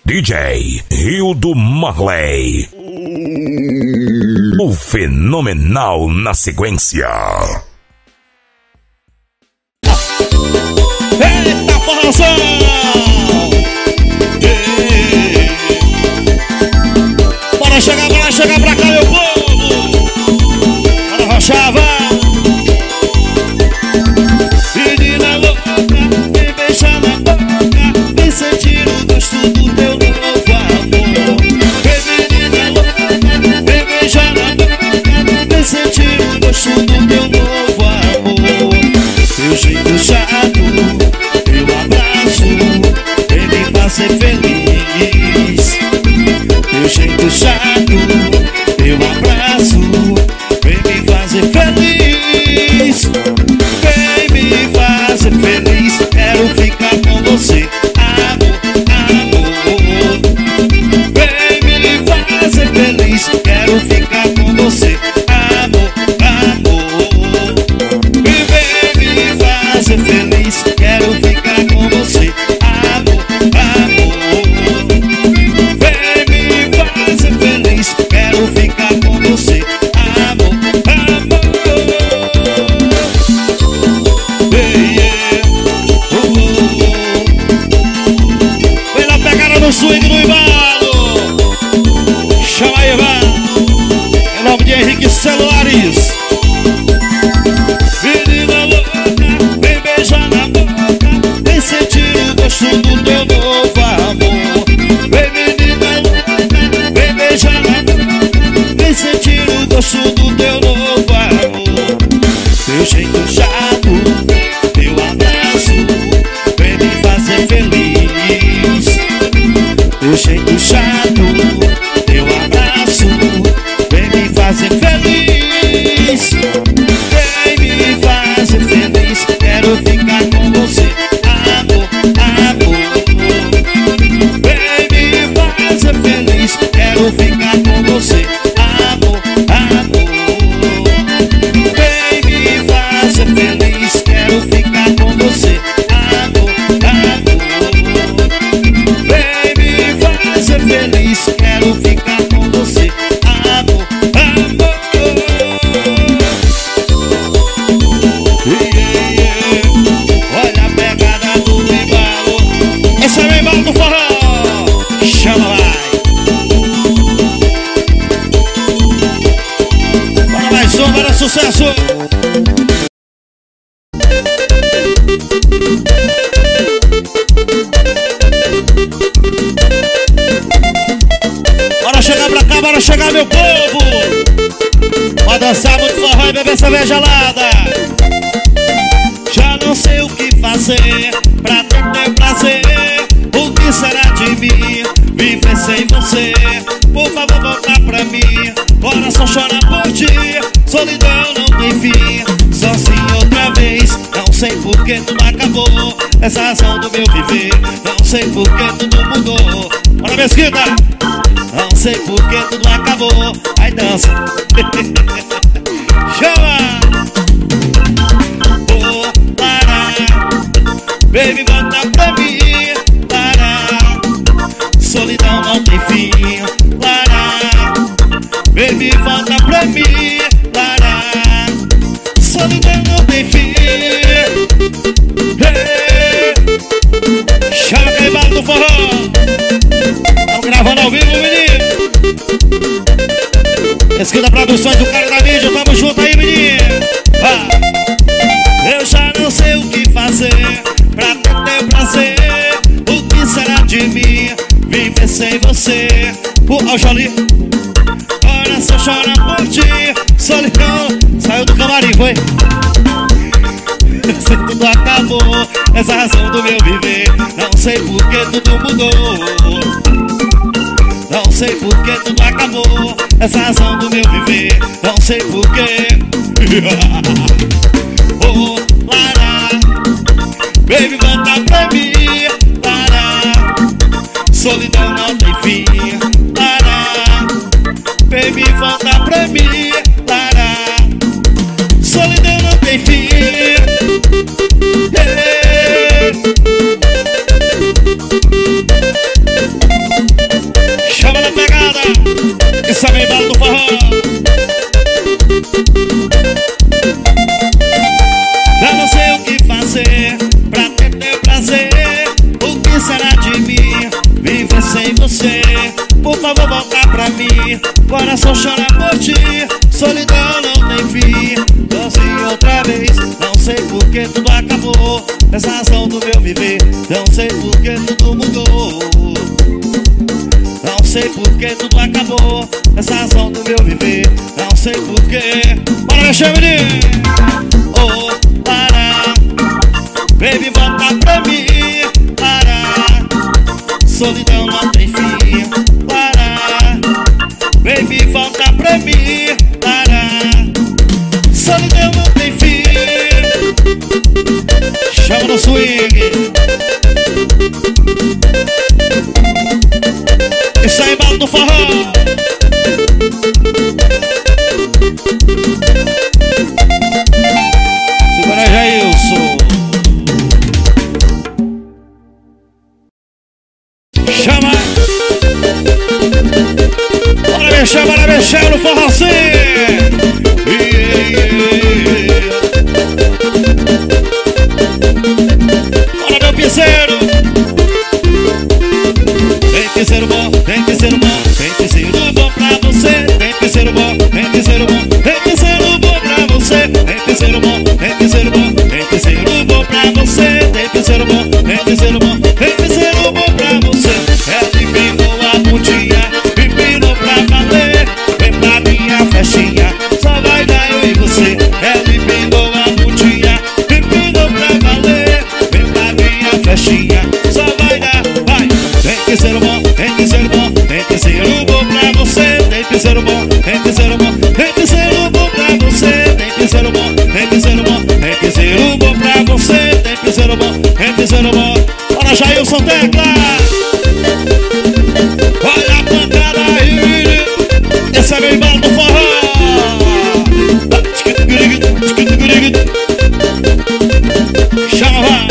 DJ Hildo Marley. O fenomenal na sequência. Eita forrozão! Bora chegar pra cá, meu povo! Bora rochava! Menina louca, me beija na boca, vem sentir o gosto do teu novo amor. Menina louca, me beija na boca, vem sentir o gosto do teu novo amor. Teu jeito chato, teu abraço, vem me fazer feliz. Teu jeito chato, teu abraço, vem me fazer feliz. Vem me fazer feliz, quero ficar com você, amor, amor. Vem me fazer feliz, quero ficar com você, amor, amor. Vem me fazer feliz, quero ficar com você, amor, amor. Vem me fazer feliz, quero ficar com você, amor, amor. Vem na pegada no swing do embalo. Chama aí, vai. Em nome de Henrique Celulares. Menina louca, vem beijar na boca, vem sentir o gosto do teu novo amor. Vem menina louca, vem beijar na boca, vem sentir o gosto do teu novo amor. Teu jeito chato, teu abraço, vem me fazer feliz. Teu jeito chato, teu abraço, vem me fazer feliz. Vem me fazer feliz, quero ficar com você, amor, amor. Vem me fazer feliz, quero ficar com você, amor, amor. Vem me fazer feliz, quero ficar com você, amor, amor. Vem me fazer feliz, quero ficar com você, amor, amor. Olha a pegada do embalo. Esse é o embalo do forró. Chama lá. Bora mais um, bora sucesso. Bora chegar pra cá, bora chegar, meu povo. Pode dançar muito forró e beber cerveja gelada. Já não sei o que fazer pra ter teu prazer. O que será de mim viver sem você? Por favor, volta pra mim. Coração chora por ti, solidão não tem fim. Sozinho outra vez, não sei por que tudo acabou. Essa razão do meu viver, não sei por que tudo mudou. Bora, Mesquita! Não sei por que tudo acabou. Aí dança. Chama! Oh, para. Baby, volta pra mim. Para. Solidão não tem fim. Para. Baby, volta pra mim. Para. Solidão não tem fim. Hey. Chama aquele barco do forró. Estamos gravando ao vivo, menino. Esquerda Produções do cara da mídia, tamo junto aí, menino. Eu já não sei o que fazer pra ter teu prazer. O que será de mim viver sem você? Ó, Jolie. Coração chora por ti, solidão. Saiu do camarim, foi? Se tudo acabou, essa razão do meu viver. Não sei por que tudo mudou. Não sei por que tudo acabou. Essa razão do meu viver. Não sei por que. Oh, Lara. Baby, volta pra mim. Lara. Solidão não tem fim. Lara. Baby, volta pra mim. Lara. Solidão não tem fim. Hey. Esse é o embalo do forró. Já não sei o que fazer pra ter teu prazer. O que será de mim viver sem você? Por favor, volta pra mim. Coração chora por ti. Solidão não tem fim. Sozinho outra vez. Não sei por que tudo acabou. Essa razão do meu viver. Não sei por que tudo mudou. Não sei por que tudo acabou. Essa razão do meu viver. Não sei por que. Bora mexer, menino. Oh, para. Baby, volta pra mim. Para. Solidão não tem fim. Para. Baby, volta pra mim. Para. Solidão não tem fim. Chama no swing. Isso aí, embalo do forró. Segura aí, Jailson. Chama. Bora mexer no forrozinho. Bora, meu piseiro. Tem piseiro bom, tem piseiro bom, tem piseiro bom pra você. Tem piseiro bom, tem piseiro bom, tem piseiro bom pra você. Tem piseiro bom, tem piseiro bom, tem piseiro bom pra você. Tem piseiro bom, tem piseiro bom, tem piseiro bom pra você. É de pinou a bundinha, pinou pra valer. Vem pra minha festinha, só vai dar eu e você. É de pinou a bundinha, pinou pra valer. Vem pra minha festinha, só vai dar, vai. Tem piseiro bom, tem piseiro bom, tem piseiro bom pra você. Tem piseiro bom, tem piseiro bom, tem piseiro bom pra você. Tem piseiro bom, tem piseiro bom, tem piseiro bom pra você. Tem piseiro bom, tem piseiro bom. Bora, Jailson Tecla. Olha a pancada aí. Esse é meu embalo do forró. Chama.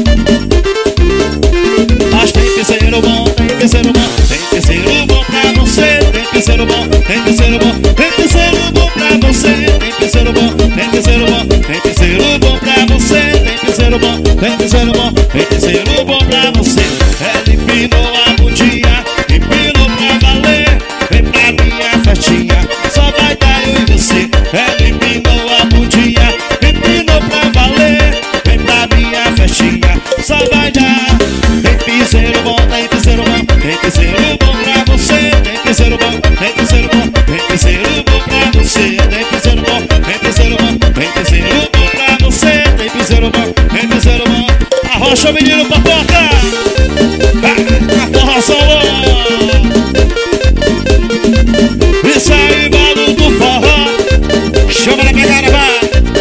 Mas tem piseiro bom, tem piseiro bom, tem piseiro bom pra você. Tem piseiro bom, tem piseiro bom, tem piseiro bom pra você. Tem piseiro bom, tem piseiro bom, tem piseiro bom pra você. Tem piseiro bom, tem piseiro bom, tem piseiro bom pra você. Ele empinou a bundinha, empinou pra valer. Vem pra minha festinha, só vai dar eu e você. Ele empinou a bundinha, empinou pra valer. Vem pra minha festinha, só vai dar. Tem piseiro bom, tem piseiro bom, tem piseiro bom pra você. Tem piseiro bom, tem piseiro bom, tem piseiro bom pra você. Tem piseiro bom, tem piseiro bom, tem piseiro bom pra você. Tem piseiro bom, tem piseiro bom. Arrocha o menino pra porta. A forração boa. Isso aí, embalo do forró. Chama na pegada, vai.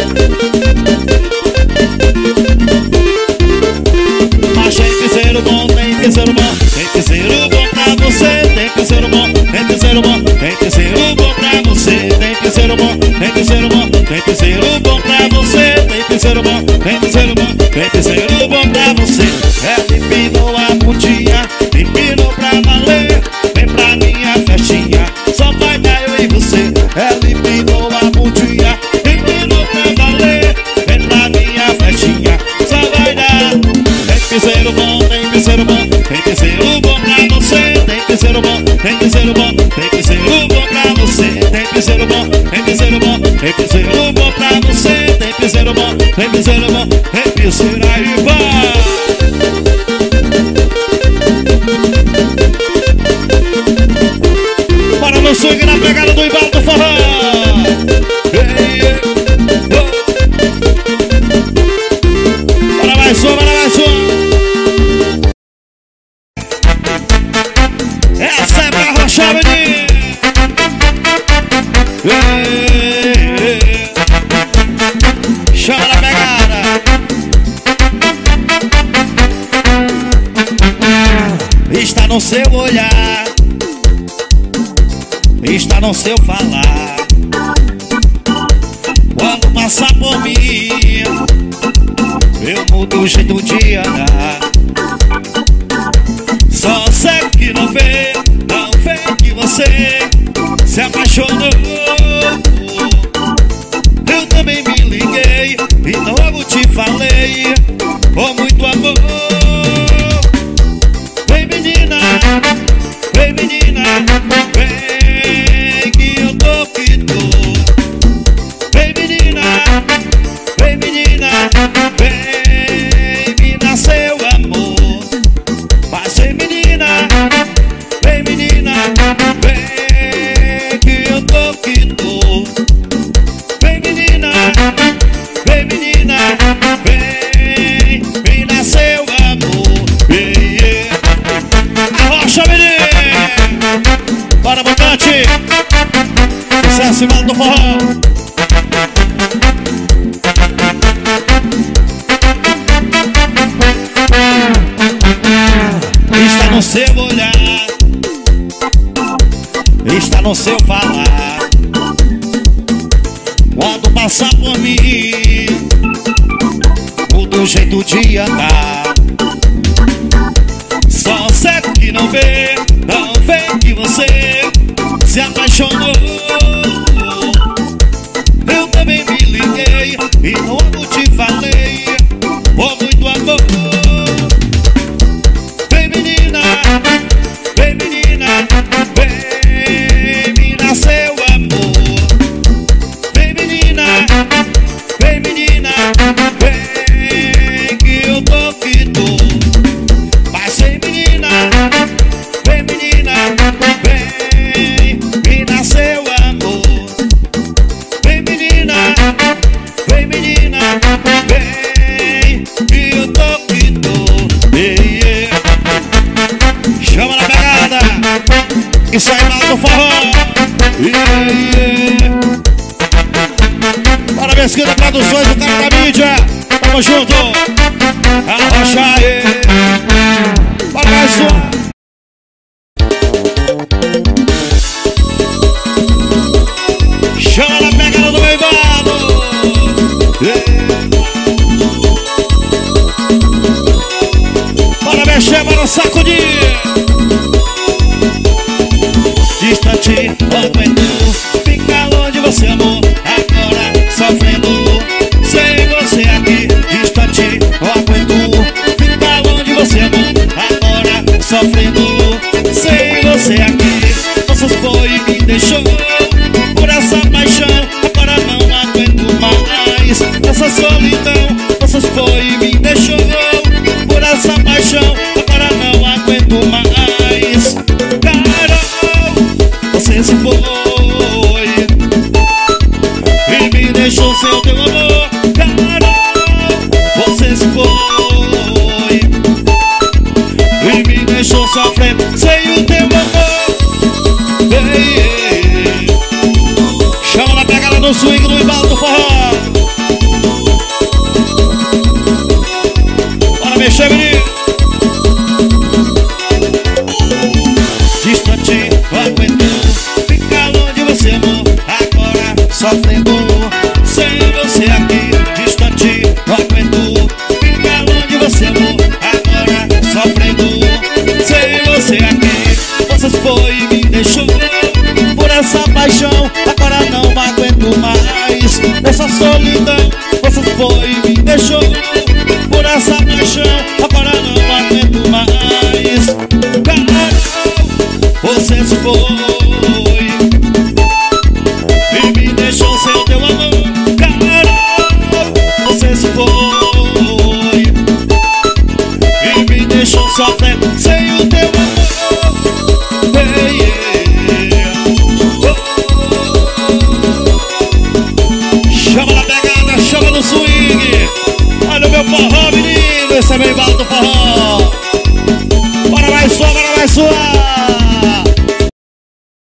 Mas tem piseiro bom, tem piseiro bom, tem piseiro bom pra você. Tem piseiro bom, tem piseiro bom, tem piseiro bom pra você. Tem piseiro bom, tem piseiro bom, tem piseiro bom pra você. Tem piseiro bom, tem piseiro bom, tem piseiro bom pra você. Ela empinou a bundinha, empinou pra valer. Vem pra minha festinha, só vai dar eu e você. Ela empinou a bundinha, empinou pra valer. Vem pra minha festinha, só vai dar. Tem piseiro bom, tem piseiro bom, tem piseiro bom pra você. Tem piseiro bom, tem piseiro bom, tem piseiro bom pra você. Tem piseiro bom, tem piseiro bom, tem piseiro bom pra você. Tem piseiro bom, tem piseiro bom, tem piseiro aí, vai. Bora no swing na pegada do embalo do forró. Bora mais um, bora mais um. Essa é pra rochar, menino. Chama na pegada. Está no seu olhar, está no seu falar. Quando passar por mim, eu mudo o jeito de andar. Só sei que não vê que você se vem que eu tô que tô. Vem menina, vem menina, vem me dar seu amor. Mas vem menina, vem menina, vem que eu tô que tô. Vem menina, vem menina, vem me dar seu amor. Arrocha menino, bora botante, sucesso e do forró. Está no seu olhar, está no seu falar. Quando passar por mim, muda o jeito de andar. Só cego que não vê que você se apaixonou. Eu também me liguei e logo te falei, por muito amor. Vem menina, vem menina, vem me dar seu amor. Vem menina, vem menina, vem que eu tô que tô. Mas vem menina, vem menina, vem me dar seu amor. Vem menina, vem menina, vem que eu tô que tô. Chama na pegada, isso aí mal do forró. Parabéns, Quinta Produções, o cara da mídia. Tamo junto. Arrocha aí. Bora mais sua. Chama na pegada do Meivado. Bora mexer, bora sacudir. Distante, aguento, fica longe de você, amor. Agora sofrendo, sem você aqui. Distante, aguento, fica longe de você, amor. Agora sofrendo, sem você aqui. Você foi e me deixou por essa paixão. Agora não aguento mais essa solidão. Você foi e me deixou por essa paixão. Agora não aguento mais. Você se foi e me deixou sem o teu amor. Carol, você se foi e me deixou sofrendo sem o teu amor. Chama na pegada do swing do embalo do forró. Bora mexer, menino. Distante, aguento, fica longe de você, amor. Agora sofrendo, sem você aqui. Distante, aguento, fica longe de você, amor. Agora sofrendo, sem você aqui. Você foi e me deixou por essa paixão. Agora não aguento mais essa solidão. Você foi e me deixou por essa paixão. Agora não aguento mais. Você se foi e me deixou sem o teu amor. Carol, você se foi e me deixou sofrendo sem o teu amor. Chama na pegada, chama no swing. Olha o meu forró, menino. Esse é meio do forró. Bora mais suar, bora mais suar.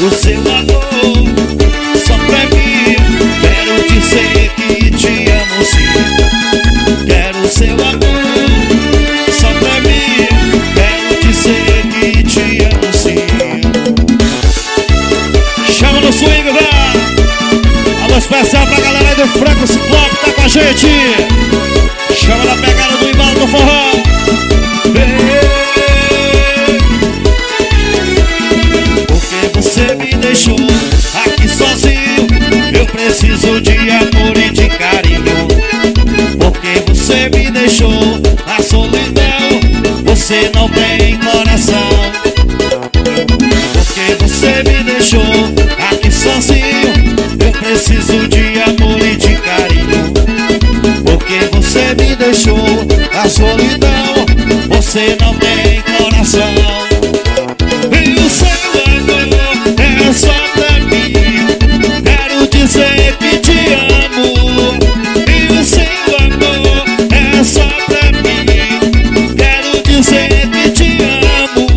o seu amor só pra mim. Quero dizer que te amo sim. Quero o seu amor só pra mim. Quero dizer que te amo sim. Chama no swing, velho. Alô especial pra galera aí do Franco Ciclope, tá com a gente. Chama na pegada do embalo do forró. Porque você me deixou aqui sozinho. Eu preciso de amor e de carinho. Porque você me deixou na solidão. Você não tem coração. Porque você me deixou aqui sozinho. Eu preciso de amor e de carinho. Porque você me deixou na solidão. Você não tem coração. E o seu amor é só pra mim. Quero dizer que te amo. E o seu amor é só pra mim. Quero dizer que te amo.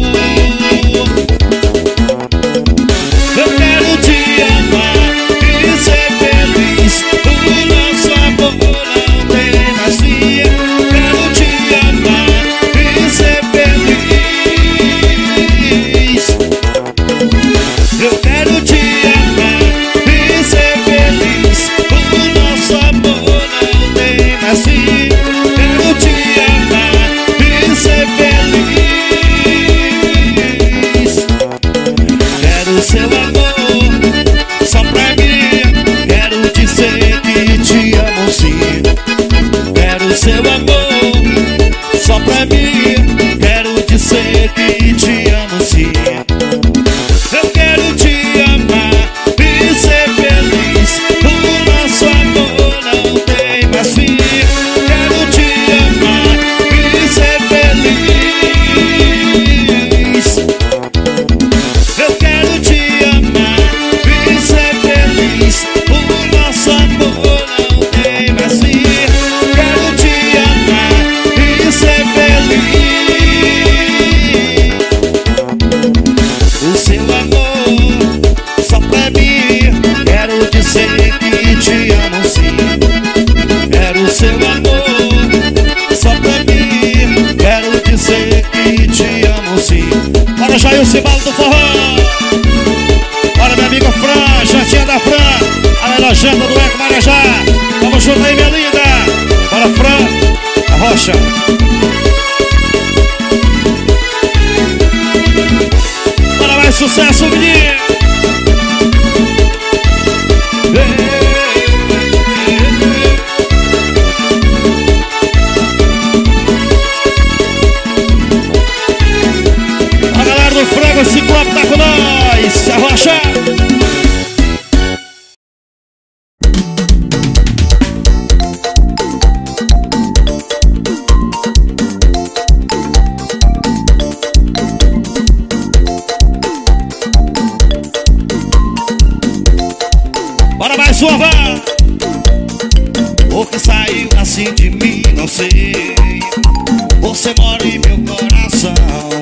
Eu quero te amar e ser feliz. O nosso amor não tem mais fim. Quero te amar e ser feliz. Eu quero te amar e ser feliz. O nosso amor não tem mais fim. Quero te amar e ser feliz. Quero seu amor só pra mim. Quero dizer que te amo sim. Quero seu amor só pra mim. Quero dizer que te amo sim. Eu quero te amar e ser feliz. O nosso amor não tem mais fim. Quero te amar e ser feliz. Eu quero te amar e ser feliz. O nosso amor não tem mais fim. Quero te amar e ser feliz. O seu amor só pra mim. Quero dizer que te amo sim. Quero o seu amor só pra mim. Quero dizer que te amo sim. Bora Jair, o cibalo do forró. Bora minha amiga Fran, jantinha da Fran. A melhor janta do Eco Marajá. Vamos junto aí, minha linda. Bora Fran, a rocha. Bora mais sucesso, menino. A galera do Frango Ciclope tá com nós. A rocha. Bora mais uma. O que saiu assim de mim, não sei. Você mora em meu coração.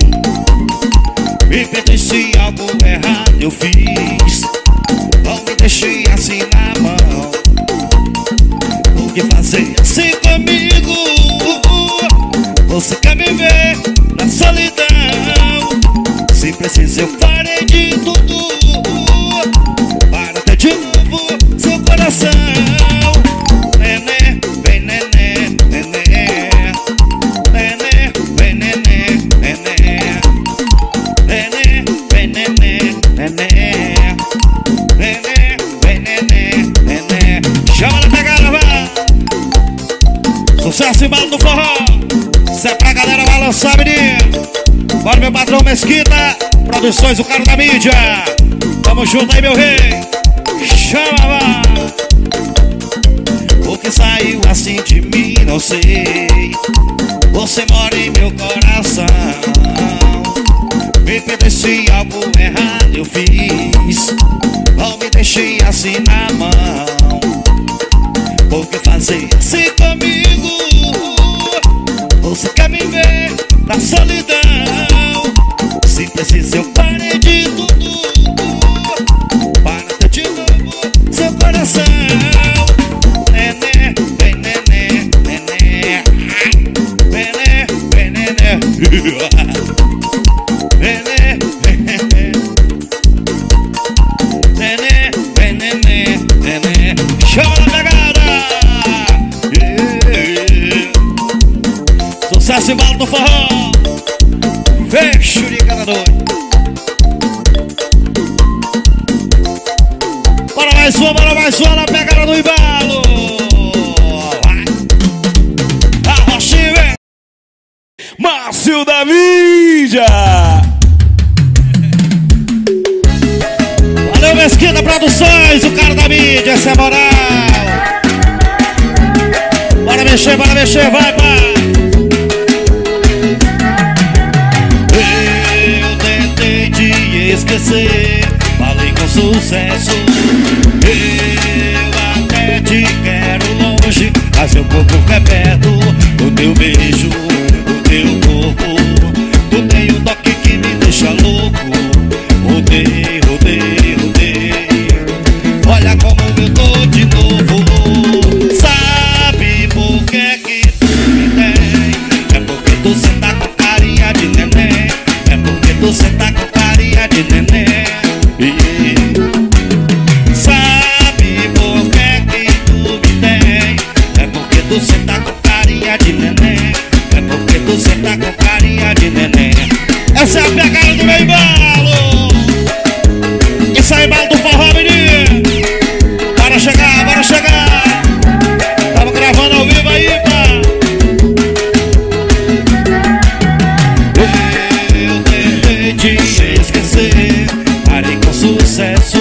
Me perdoe se algo errado eu fiz. Não me deixe assim na mão. O que fazer assim comigo? Você quer me ver na solidão. Se precisa eu farei de tudo para ter de novo seu coração. Nenê, vem nenê, nenê. Nenê, vem nenê, nenê. Nenê, vem nenê, nenê. Nenê, vem nenê, nenê. Chama na pegada, vai. Sucesso e bala do forró. Isso é pra galera balançar, menino. Bora meu patrão Mesquita, Produções, o cara da mídia. Tamo junto aí, meu rei. Chama, vai. O que saiu assim de mim, não sei. Você mora em meu coração. Me perdoe se algo errado eu fiz. Não me deixei assim na mão. Por que fazer assim comigo? Você quer me ver na solidão. Se precisa eu parei de tudo Desce embalo do forró. Fecho de cada noite. Bora mais uma na pegada do embalo. Vai. A Rochinha, vem. Márcio da mídia. Valeu, Mesquita Produções, o cara da mídia, essa é a moral. Bora mexer, vai, pai. Eu tentei te esquecer, falei com sucesso. Eu até te quero longe, mas seu corpo é perto. O teu beijo, o teu corpo, tu tem um toque que me deixa louco. Rodei, rodei, rodei. Olha como eu tô de novo. Sabe por que tu me tem? É porque tu senta com carinha de neném. É porque tu senta com carinha de neném. Sabe por que tu me tem? É porque tu senta com carinha de neném. É porque tu senta com carinha de neném. Essa é a pegada do meu embalo. Isso aí, embalo do forró, menino. Bora chegar. Tamo gravando ao vivo aí, pá. Eu tentei te esquecer, parei com sucesso.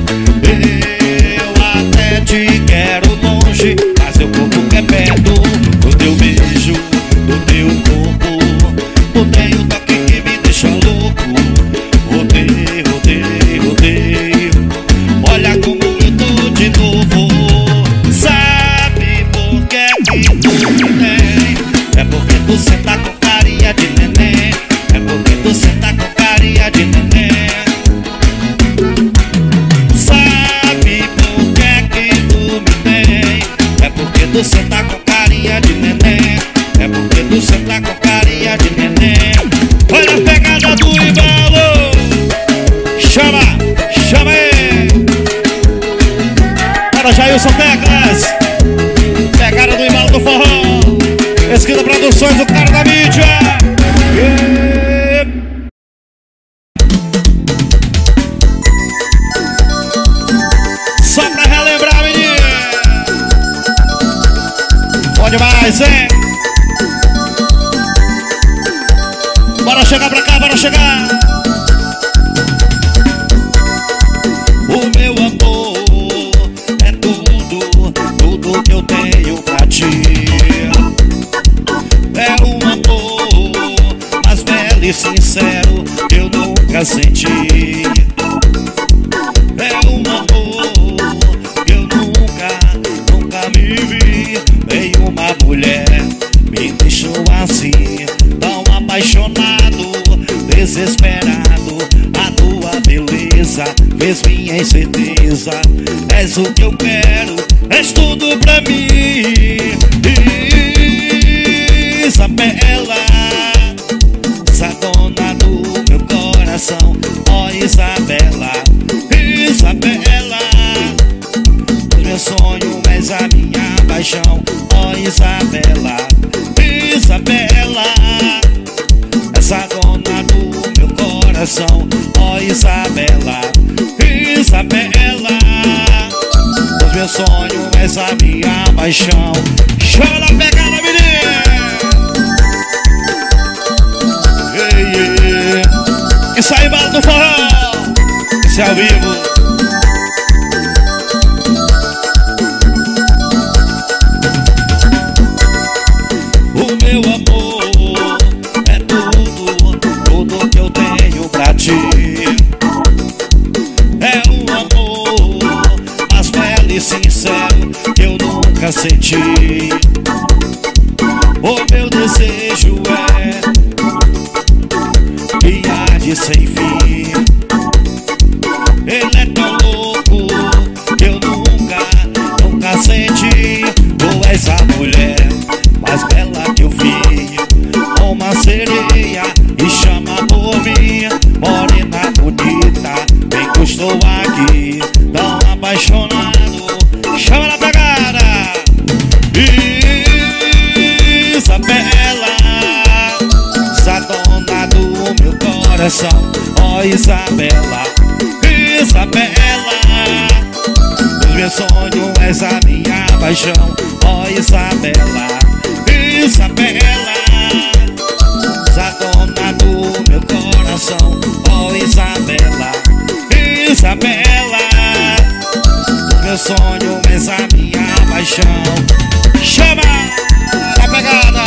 Eu até te quero longe, mas seu corpo é perto. O teu beijo, do teu corpo, tu tem um toque que me deixa louco. Rodei, rodei, rodei. Olha como eu tô de novo. Sabe por que tu me tem? É porque tu senta com carinha de neném. É porque tu senta com carinha de neném. Sabe por que tu me tem? É porque tu senta com carinha de neném. É porque tu senta com carinha de neném. Olha a pegada do embalo. Chama aí. Para Jailson Teclas. Pegada do embalo do forró. Mesquita Produções, o cara da mídia. Só pra relembrar, menino. Pode mais, hein? Bora chegar pra cá, bora chegar. O meu amor é tudo que eu tenho pra ti. É um amor mais belo e sincero que eu nunca senti. É um amor que eu nunca me vi. Nenhuma mulher me deixou assim, tão apaixonado, desesperado. A tua beleza fez minha incerteza. És o que eu quero, és tudo pra mim. Isabela, essa dona do meu coração. Ó Isabela, Isabela, meu sonho és a minha paixão. Ó Isabela, Isabela, essa dona do meu coração. Ó Isabela, Isabela, o meu sonho és a minha paixão. Chora a pegada, menino. Isso aí, embalo do forró. Isso é ao vivo. O meu amor é tudo que eu tenho pra ti. É um amor mais belo e sincero que eu nunca senti. O meu desejo é viagem sem fim. Ele é tão louco que eu nunca senti. Tu és a mulher mais bela que eu vi, uma sereia e chama por mim. Morena bonita, bem que eu estou aqui, tão apaixonado. Chama na pegada. Isabela, ó Isabela, Isabela. Os meus sonhos és a minha paixão, ó Isabela, Isabela. A dona do meu coração, ó Isabela, Isabela. Meu sonho és a minha paixão. Chama a pegada.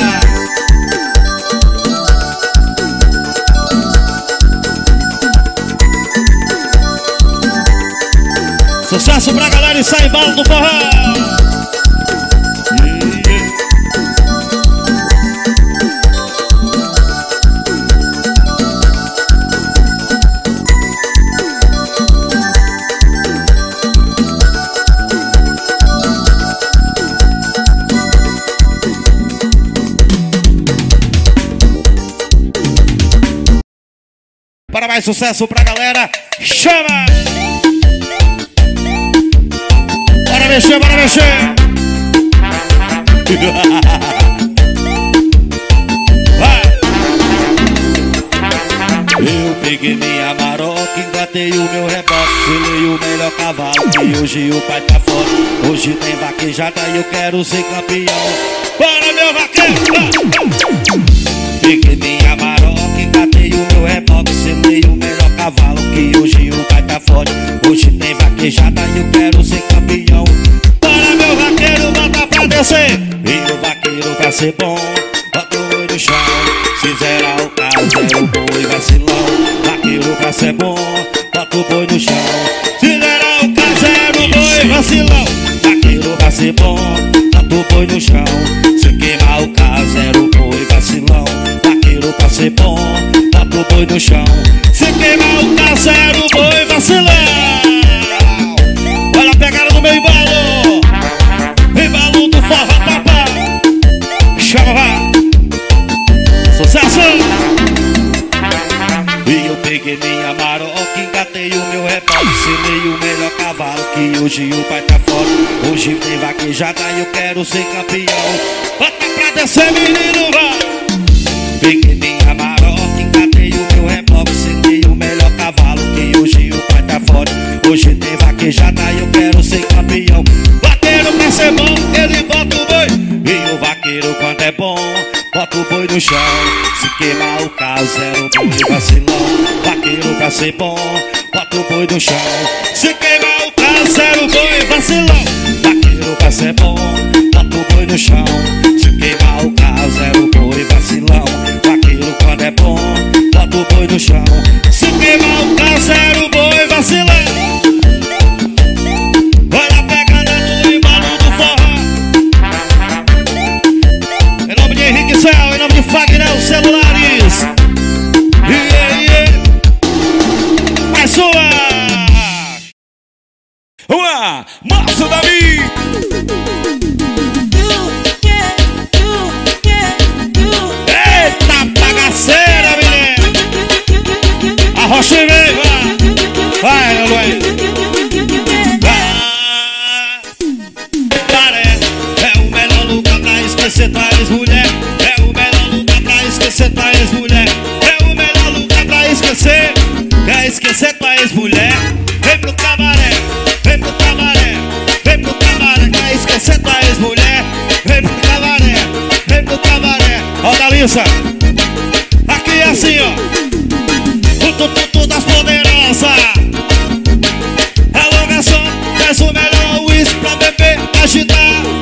Sucesso pra galera e sai embalo do forró. Para mais sucesso pra galera, chama! Bora mexer, bora mexer! Vai! Eu peguei minha maroca, engatei o meu reboque, selei o melhor cavalo, que hoje o pai tá fora. Hoje tem vaquejada e eu quero ser campeão. Bora, meu vaqueiro! Peguei minha maroca, engatei o meu reboque, selei o melhor cavalo, que hoje o pai tá fora. Hoje tem vaquejada e eu quero ser campeão. Bora, meu vaqueiro, bota pra descer. E o vaqueiro pra ser bom, bota o boi no chão. Se zerar o caso é o boi vacilão. Vaqueiro pra ser bom, bota o boi no chão. Se zerar o caso é o boi vacilão. Vaqueiro pra ser bom, bota o boi no chão. Se queimar o caso é o boi vacilão. Vaqueiro pra ser bom, bota o boi no chão. Se queimar o caso é o boi vacilão. Olha a pegada do meu embalo, embalo do forró papá. Chama, vai. Sucesso! E eu peguei minha maroca, engatei o meu reboque, selei o melhor cavalo, que hoje o pai tá fora. Hoje tem vaquejada e eu quero ser campeão. Bota pra descer, menino, vai! Peguei minha maroca, engatei o meu reboque, selei o melhor cavalo, que hoje o pai tá fora. Hoje tem vaquejada e eu quero ser campeão. Vaqueiro pra ser bom, ele bota o boi. E o vaqueiro quando é bom, bota o boi no chão. Se queimar o caso é o boi vacilão. Vaqueiro pra ser bom, bota o boi no chão. Se queimar o caso é o boi vacilão. Vaqueiro pra ser bom, bota o boi no chão. Se queimar o caso é o boi vacilão. Vaqueiro quando é bom, bota o boi no chão. Se queimar o caso é o boi vacilão. Olha a pegada do embalo do forró. Em nome de Henrique Céu, em nome de Fagner Celulares. Mais sua! Uma! Márcio Davi! Eita bagaceira, menino! Arrocha e vem, vai! Vai, meu bem! É o melhor lugar pra esquecer tua ex-mulher. É o melhor lugar pra esquecer tua ex-mulher. É o melhor lugar pra esquecer. Quer esquecer tua ex-mulher? Vem pro cabaré, vem pro cabaré, vem pro cabaré. Quer esquecer tua ex-mulher? Vem pro cabaré, vem pro cabaré. Ó, Dalissa, aqui é assim, ó. O tututu das poderosas. Alô, garçom, traz o melhor uísque pra beber, agitar.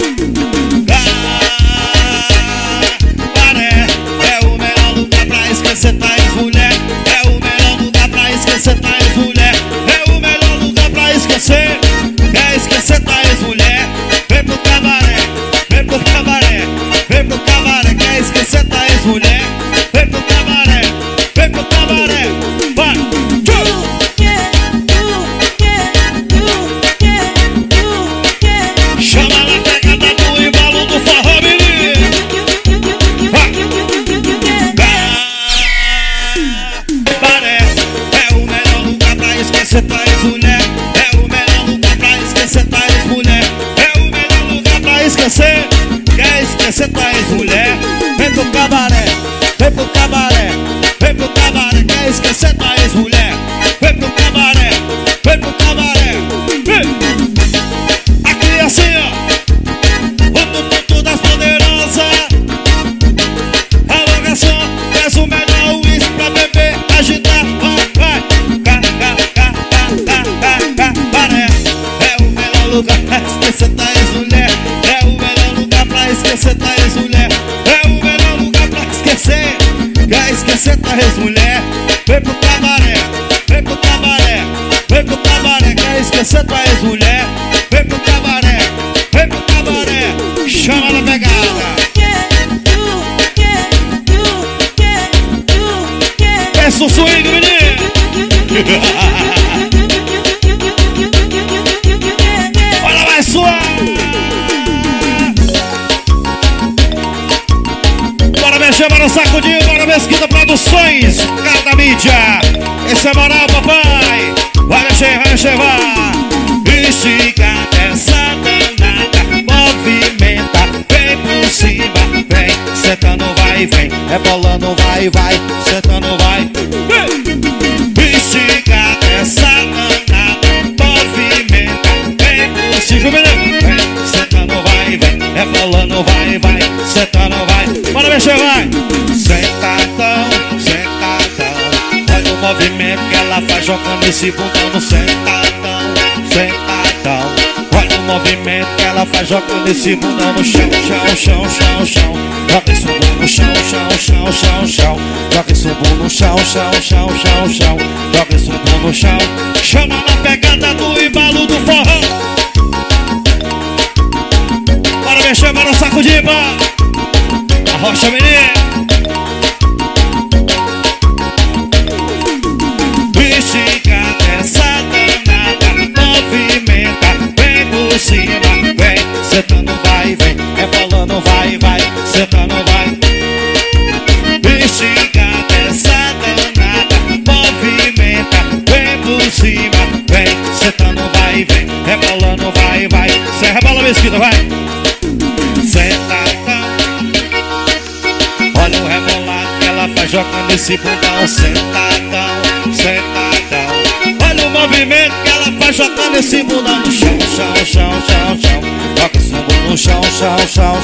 É o melhor lugar pra esquecer tua ex-mulher. É o melhor lugar pra esquecer tua ex-mulher. É o melhor lugar pra esquecer. Quer esquecer tua ex-mulher? Vem pro cabaré, vem pro cabaré, vem pro cabaré. Quer esquecer tua ex-mulher? Vem pro cabaré, vem pro cabaré. Vai! Chama na pegada do embalo do forró, menino. Vai! É o melhor lugar pra esquecer tua ex-mulher. É o melhor lugar pra esquecer tua ex-mulher. É o melhor lugar pra esquecer. Quer esquecer tua ex-mulher? Vem pro cabaré, vem pro cabaré, vem pro cabaré. Quer esquecer tua ex-mulher? as mulher. Vem pro cabaré, vem pro cabaré, vem pro cabaré. Quer esquecer tua ex-mulher? Vem pro cabaré, vem pro cabaré. Chama na pegada. Peça o swing, menino. Olha mais suave. Bora mexer, bora sacudir, bora Mesquita Produções, cara da mídia. Esse é moral, papai. Vai mexer, vai. Estica essa danada, movimenta, vem por cima, vem, sentando vai, vem, rebolando vai, sentando vai. Estica essa danada, movimenta, vem por cima, vem, sentando vai, vem, rebolando vai, sentando vai. Bora mexer, vai. Sentadão, sentadão, olha o movimento que ela faz jogando esse bundão no sentadão, sentadão. Olha o movimento que ela faz jogando esse bundão no chão, chão. Joga esse bumbum no chão, chão. Joga esse bumbum no chão, chão. Joga esse bumbum no chão. Chama na pegada do embalo do forró. Bora mexer, bora sacudir, bora. Arrocha, menino. Estica essa danada, movimenta, vem por cima, vem, sentando vai, vem, rebolando vai, sentando vai. Estica essa danada, movimenta, vem por cima, vem, sentando vai, vem, rebolando vai. Cê rebola, Mesquita, vai. Sentadão, olha o rebolado que ela faz jogando esse bundão, sentadão. Olha o movimento que ela faz jogando esse bundão no chão, chão. Joga esse bumbum no chão, chão.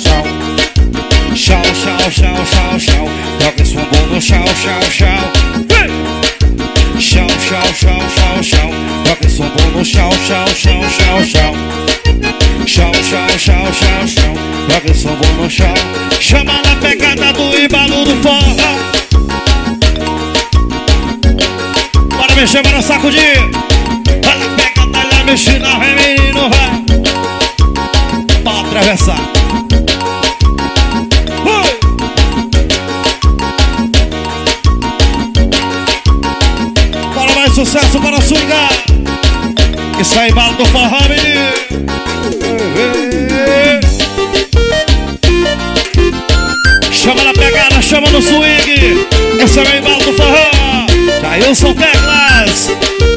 Joga esse bumbum no chão, chão. Chão. Joga esse bumbum no chão, chão. Joga esse bumbum no chão. Chama na pegada do embalo do forró. Bora mexer, bora sacudir. Olha a pegada, olha mexer na ré, menino, vai. Bora atravessar. Bora mais sucesso, bora swingar. Isso aí, embalo do forró, menino. Chama na pegada, chama no swing. Esse é o embalo do forró. Jailson Teclas.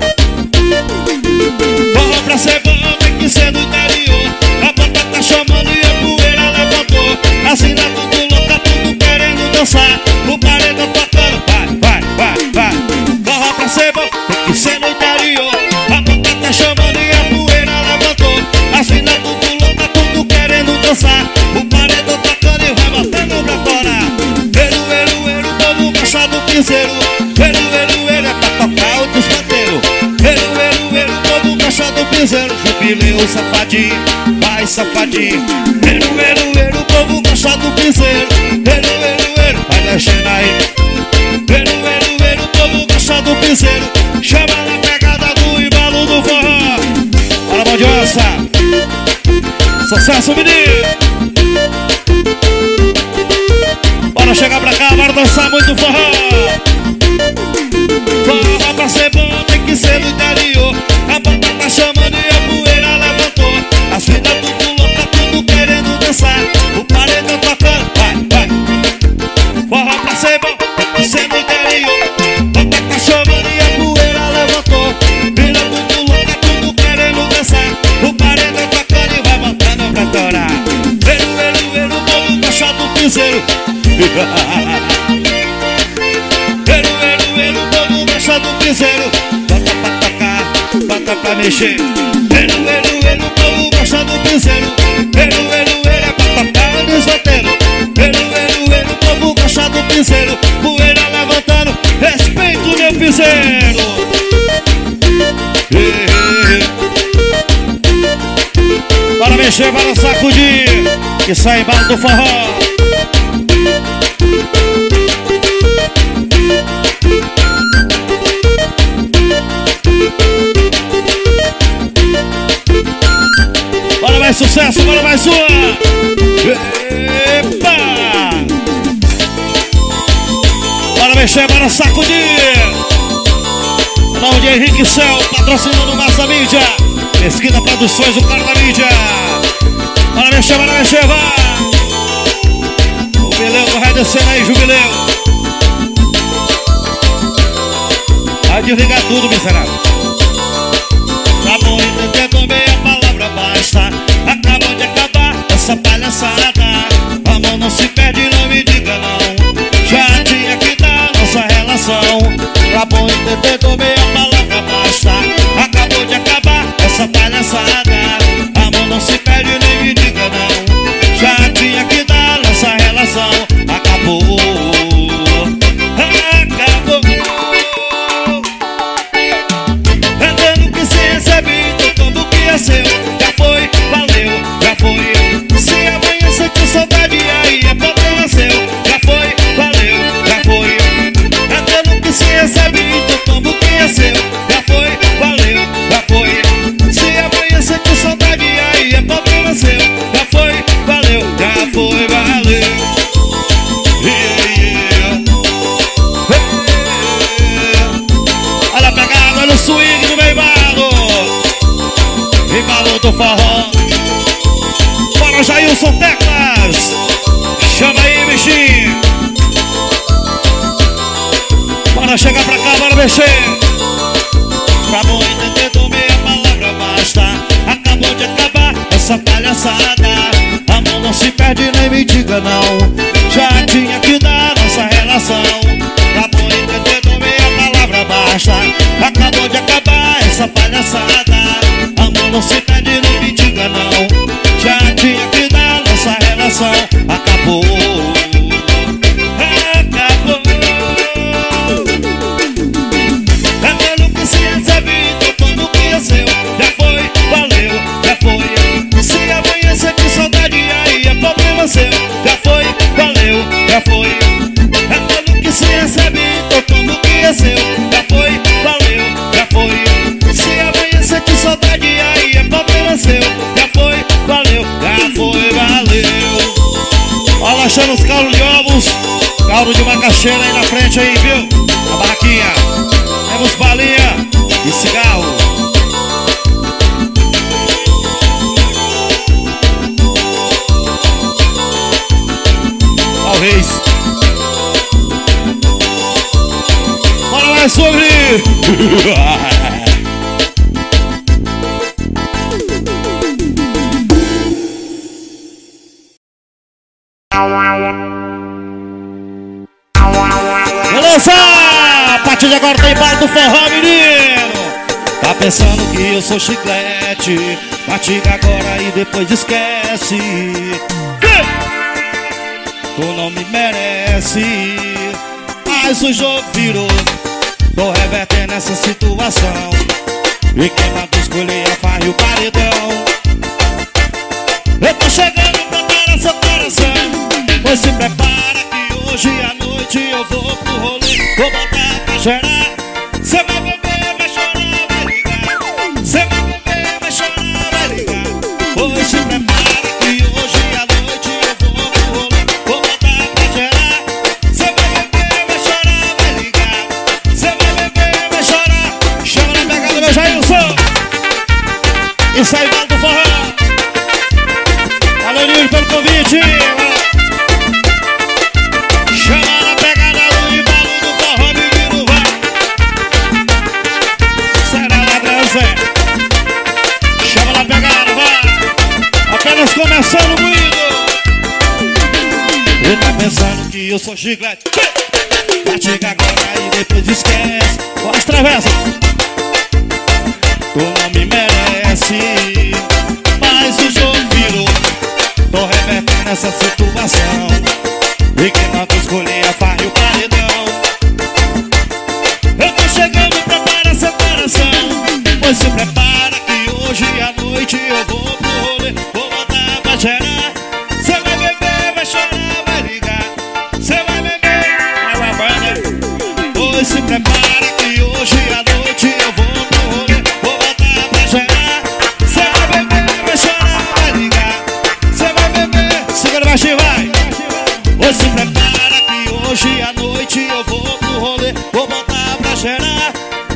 Forró pra ser bom tem que ser do interior. A banda tá chamando e a poeira levantou. Assim lá tudo louca, tudo querendo dançar. O paredão tocando, vai. Forró pra ser bom tem que ser do interior. A banda tá chamando e a poeira levantou. Assim lá tudo louca, tudo querendo dançar. O paredão tocando e vai botando pra fora. Eru, o povo gosta do piseiro. Eru, é pra tocar o desmantelo. Eru, o povo gosta do piseiro. Jubileu, safadinho, vai safadinho. Eru, o povo gosta do piseiro. Eru, vai mexendo aí. Eru, o povo gosta do piseiro. Chama na pegada do embalo do forró. Bora, mão de onça. Sucesso, menino. Bora chegar pra cá, bora dançar muito forró. Forró pra ser bom tem que ser do interior. A banda tá chamando e a poeira levantou. As filhas tudo louca, tudo querendo dançar. O paredão tocando, vai. Forró pra ser bom tem que ser do interior. A banda tá chamando e a poeira levantou. Filha tudo louca, tudo querendo dançar. O paredão tocando e vai botando pra torar. Eru, o povo gosta do piseiro. Eru, o povo gosta do piseiro. Bota pra tocar, bota pra mexer. Eru, o povo gosta do piseiro. Eru, é pra tocar o desmantelo. Eru, o povo gosta do piseiro. Poeira levantando, respeito meu piseiro. Bora mexer, bora sacudir. Que sai embalo do forró. mais uma. Epa! Bora mexer, bora sacudir. O nome de Henrique Céu, patrocinando Massa Mídia. Pesquisa Produções, o cara da mídia. Bora mexer, vai. Jubileu, vai descendo aí, Jubileu. Vai desligar tudo, miserável. Tá bom, entender também a palavra basta. Acabou de acabar essa palhaçada. Amor não se perde, não me diga não. Já tinha que dar nossa relação. Tá bom, entender também a palavra basta. Acabou de acabar essa palhaçada. Amor não se perde, nem me diga não. Já tinha que dar nossa relação. Acabou. Entendo que se recebi, tudo que é seu. Já foi, valeu, já foi. Se amanhã sentir saudade, aí é problema seu. Já foi, valeu, já foi. Entendo que se recebi, tudo que é seu. Já foi, valeu, já foi. Se amanhã sentir saudade, aí é problema seu. Já foi, valeu, valeu. Olha a pegada, olha o swing do Meibalo. Meibalo do forró. Bora, Jailson Teclas. Chama aí, bichinho. Bora chegar pra cá, bora mexer. Pra bom entender, tomei a palavra basta. Acabou de acabar essa palhaçada. Amor não se perde, nem me diga não. Já tinha que dar nossa relação. Pra bom entender, tomei a palavra basta. Acabou de acabar essa palhaçada. Amor não se perde, nem me diga não. Já tinha que dar nossa relação. Acabou. Entendo que se recebi, tudo que é seu. Já foi, valeu, já foi. Se amanhã sentir saudade, aí é problema seu. Já foi, valeu, já foi. Entendo que se recebi, tudo que é seu. Já foi, valeu, já foi. Se amanhã sentir saudade, aí é problema seu. Já foi, valeu, valeu. Olha, achando os caldos de ovos, caldo de macaxeira aí na frente aí, viu? A barraquinha. Temos balinha e cigarro. Talvez. Bora mais sobre. Beleza? A partir de agora tem embalo do forró, menino. Tá pensando que eu sou chiclete? Mastiga agora e depois esquece. Tu não me merece. Mas o jogo virou. Tô revertendo essa situação. E quem mandou escolher a farra e o paredão. Eu tô chegando, prepara seu coração. Pois se prepara que hoje à noite eu vou pro rolê. Vou botar pra gerar. Cê vai beber, vai chorar, vai ligar. Cê vai beber, vai chorar, vai ligar. Pois se prepara que hoje à noite eu vou pro rolê. Vou botar pra gerar. Cê vai beber, vai chorar, vai ligar. Cê vai beber, vai chorar. Chama na pegada, meu Jailson. Isso aí, vale do forró. Valeu, Nildo, pelo convite. Chama na pegada do embalo do forró, menino, vai. Será ladrão, Zé. Chama na pegada, vai. Apenas começando o moído. Ele tá pensando que eu sou chiclete. Mastiga agora e depois esquece. Bora, travessa. Tu não me merece. Mas o jogo virou. Tô revertendo essa situação. E quem manda escolher a farra e o paredão. Eu tô chegando, prepara seu coração. Pois se prepara que hoje à noite eu vou pro rolê. Vou botar pra gerar. Cê vai beber, vai chorar, vai ligar. Cê vai beber, vai banda. Pois se prepara que hoje à noite eu vou pro rolê. Vou botar pra gerar. Cê vai beber, vai chorar, vai ligar.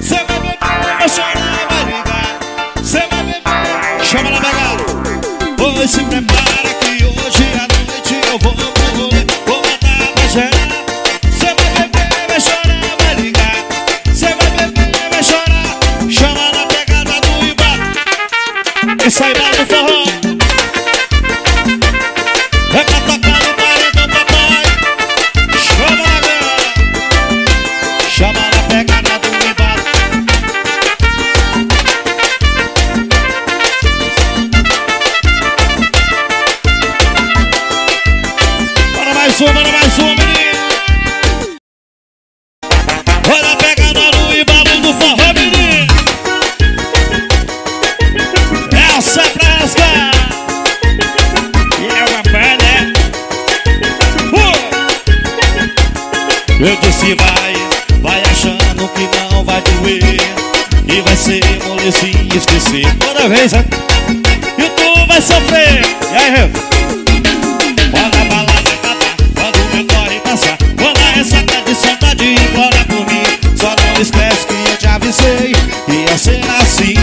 Cê vai beber, vai chorar, vai ligar. Cê vai beber, chama na pegada. Pois se prepara que hoje à noite eu vou pro rolê. Vou botar pra gerar. Cê vai beber, vai chorar, vai ligar. Cê vai beber, vai chorar. Chama na pegada do Iba. Esse aí lá no forró é pra tocar no paredão, papai. Chama na galera. Chama na pegada do Iba. Bora mais uma, menino. Olha a pegada do Iba do forró, menino. Essa é pra rasgar. E é uma pé, né? Eu disse vai achando que não vai doer, que vai ser molezinho esquecer toda vez, né? E tu vai sofrer. E aí, quando a balada acabar, quando o meu corre passar, quando a ressaca de saudade implora por mim, só não esquece que eu te avisei que ia ser assim.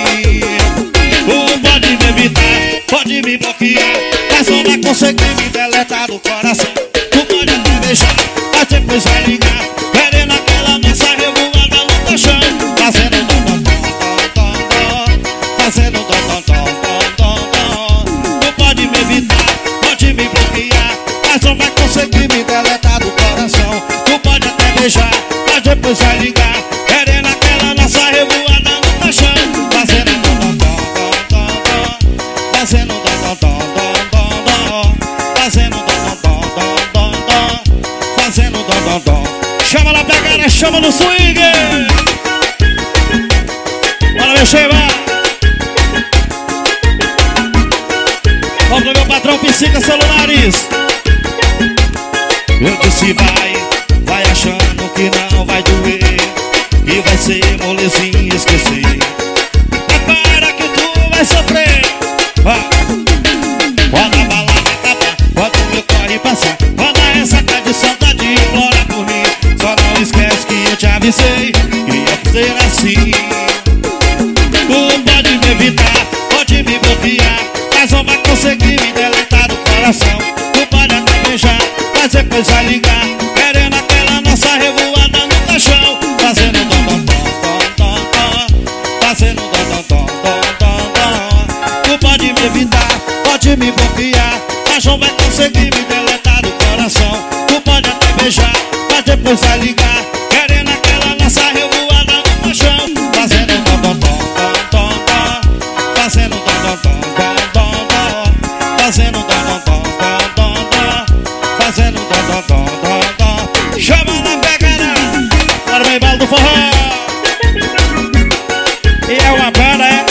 Tu pode me evitar, pode me bloquear, mas não vai conseguir me deletar do coração. Tu pode até beijar, mas depois vai ligar, querendo aquela nossa revoada no colchão, fazendo dom dom dom dom dom, fazendo dom dom dom dom dom. Tu pode me evitar, pode me bloquear, mas não vai conseguir me deletar do coração. Tu pode até beijar, mas depois vai ligar, querendo aquela nossa revoada no colchão, fazendo dom dom dom dom dom, fazendo dom dom dom dom dom, fazendo dom dom dom dom dom, fazendo dom dom dom. Chama na pegada, chama no swing. Bora mexer, vai. Vamos pro meu patrão Psica Celulares. Eu disse vai achando que não vai doer, que vai ser molezinho esquecer. Prepara que tu vai sofrer. Quando a balada acabar, quando o meu corre passar, quando a ressaca de saudade implora por mim, só não esquece que eu te avisei que ia ser assim. Tu pode me evitar, pode me bloquear, mas não vai conseguir me deletar do coração. Tu pode até beijar, mas depois vai ligar, querendo aquela nossa revoada no colchão, fazendo dom dom dom dom dom, fazendo dom dom dom dom dom. Tu pode me evitar, pode me bloquear, mas não vai conseguir me deletar do coração. Tu pode até beijar, mas depois vai ligar, querendo aquela nossa revoada no colchão, fazendo dom dom dom dom dom, fazendo dom dom dom dom dom, fazendo dom dom dom dom dom, fazendo dom dom dom dom dom. Chama na pegada, bora no embalo do forró. E é uma banda, é?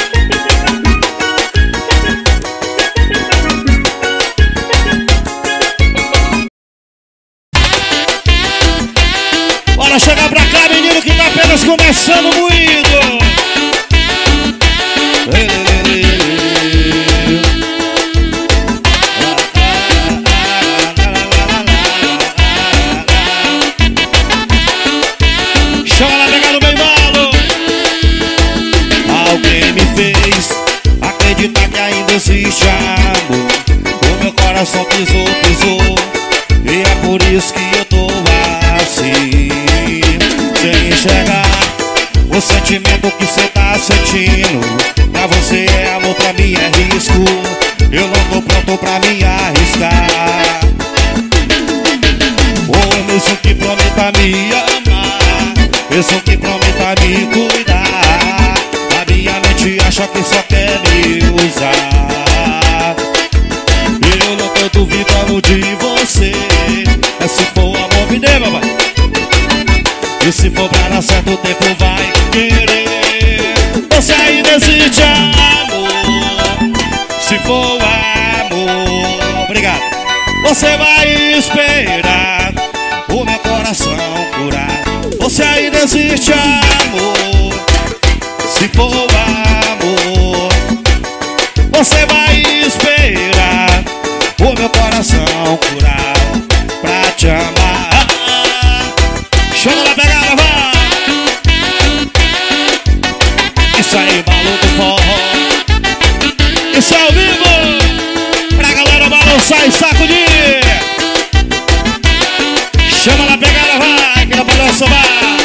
Bora chegar pra cá, menino, que tá apenas começando o moído. Chama na pegada do meu embalo. Alguém me fez acreditar que ainda existe amor. O meu coração pisou, e é por isso que eu tô assim, sem enxergar o sentimento que cê tá sentindo. Pra você é amor, pra mim é risco. Eu não tô pronto pra me arriscar. Ou mesmo que prometa me amar, mesmo que prometa me cuidar, a minha mente acha que só quer me usar. Eu não tô duvidando de você, mas se for amor me dê, papai. E se for pra dar certo, o tempo vai querer. Você ainda existe amor. Se for amor, obrigado. Você vai esperar o meu coração curar. Você ainda existe amor. Se for amor, você vai esperar o meu coração curar pra te amar. Chama na pegada, vai! Isso aí, embalo do forró. Isso é ao vivo pra galera balançar e sacudir. Chama na pegada, vai, que dá pra dançar.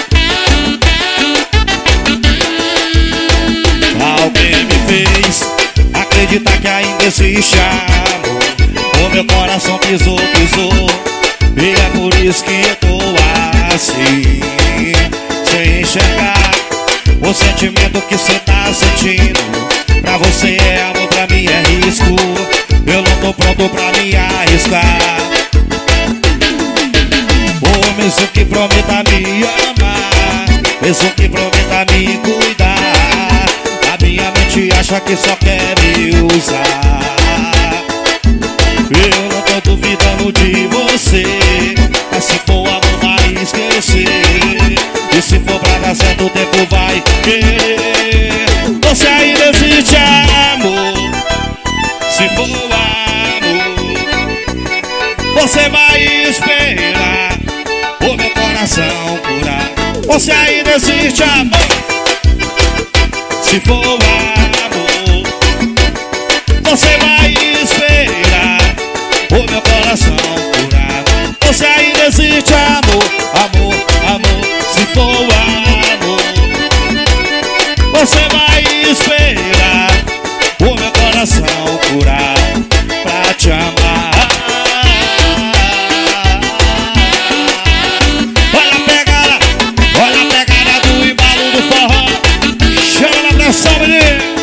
Alguém me fez acreditar que ainda existe amor. O meu coração pisou, pisou. E é por isso que eu tô assim, sem enxergar o sentimento que cê tá sentindo. Pra você é amor, pra mim é risco. Eu não tô pronto pra me arriscar. Ou mesmo que prometa me amar, mesmo que prometa me cuidar, a minha mente acha que só quer me usar. Eu não tô duvidando de você, mas se for amor vai esquecer. E se for pra dar certo o tempo vai querer. Você ainda existe amor. Se for amor, você vai esperar o meu coração curar. Você ainda existe amor. Se for amor, você vai esperar o meu coração curar. Você ainda existe amor, amor, amor. Se for amor, você vai esperar o meu coração curar pra te amar. Olha a pegada do embalo do forró. Chama na pressão, menino.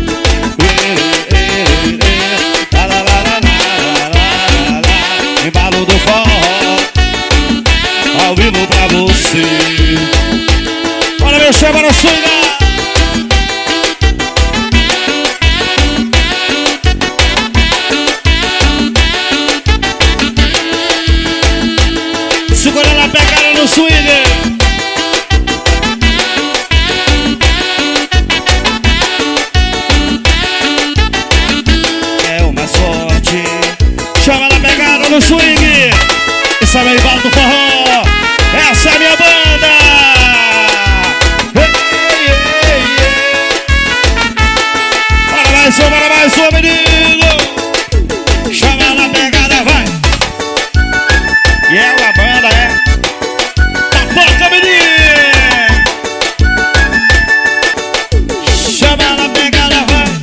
Embalo do forró, ao vivo pra você. Bora mexer, bora swingar. Segurando a pegada no swing. É uma sorte. Chama na pegada no swing. Esse é o embalo do forró. Essa é a minha banda. Bora mais um, menino. Chama na pegada, vai. E é uma banda, é. Tapoca, menino. Chama na pegada, vai.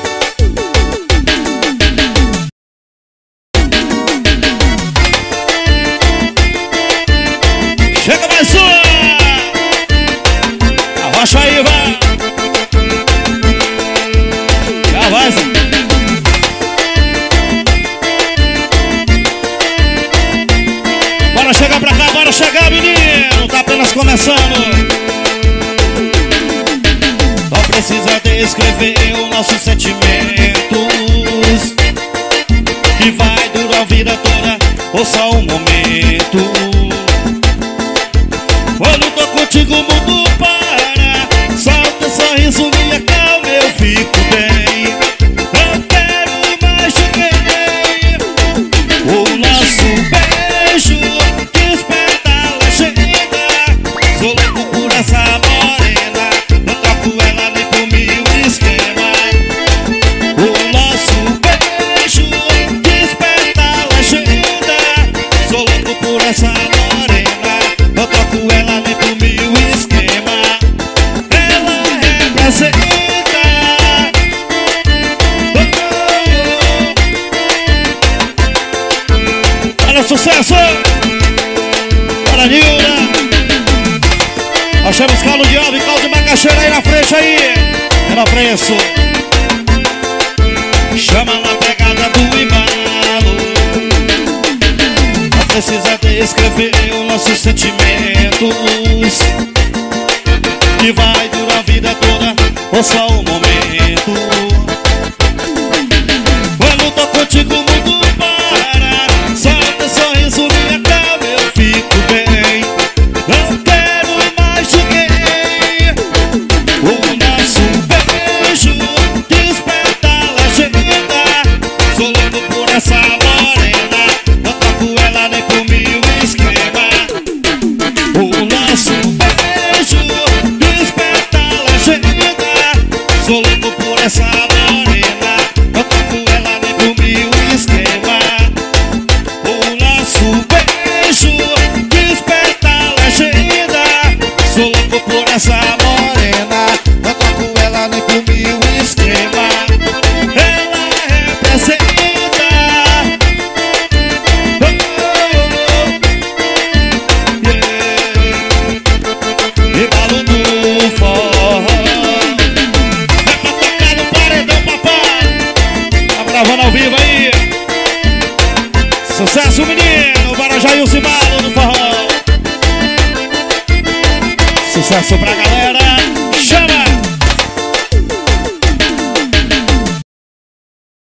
Chega mais uma. Arrocha aí, vai. Já vai, Zé. Bora chegar pra cá, bora chegar, menino. Tá apenas começando. Só precisa descrever os nossos sentimentos, que vai durar a vida toda ou só um momento. Quando tô contigo o mundo para. Só teu sorriso me acalma, eu fico bem. Não quero mais ninguém. O nosso beijo desperta a legenda. Sou louco por essa morena, não troco ela nem por mil esquema. O nosso beijo desperta a legenda. Sou louco por essa morena, não troco ela nem por mil esquema. Ela representa. Olha o sucesso. Olha, Nilda. Achamos caldo de ovo e caldo de macaxeira aí na frente aí. Era preço. Chama na pegada do embalo. Não precisa descrever os nossos sentimentos, que vai durar a vida toda ou só